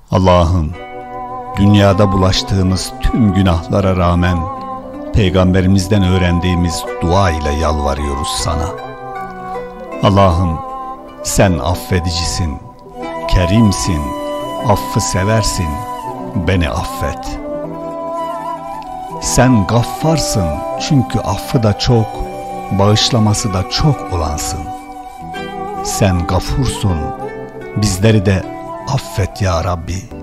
Allah'ım, dünyada bulaştığımız tüm günahlara rağmen Peygamberimizden öğrendiğimiz dua ile yalvarıyoruz sana. Allah'ım, sen affedicisin, kerimsin, affı seversin, beni affet. Sen gaffarsın çünkü affı da çok, bağışlaması da çok olansın. Sen gafursun, bizleri de affet ya Rabbi.